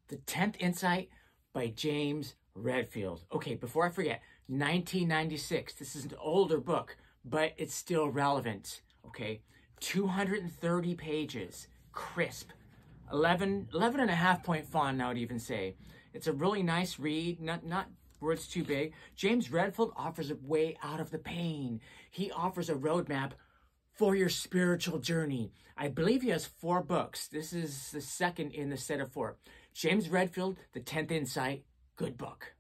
The 10th Insight by James Redfield. Okay, before I forget, 1996. This is an older book, but it's still relevant. Okay, 230 pages, crisp, 11 and a half point font, I would even say. It's a really nice read, not words too big. James Redfield offers a way out of the pain. He offers a roadmap for your spiritual journey. I believe he has 4 books. This is the second in the set of 4. James Redfield, The 10th Insight, good book.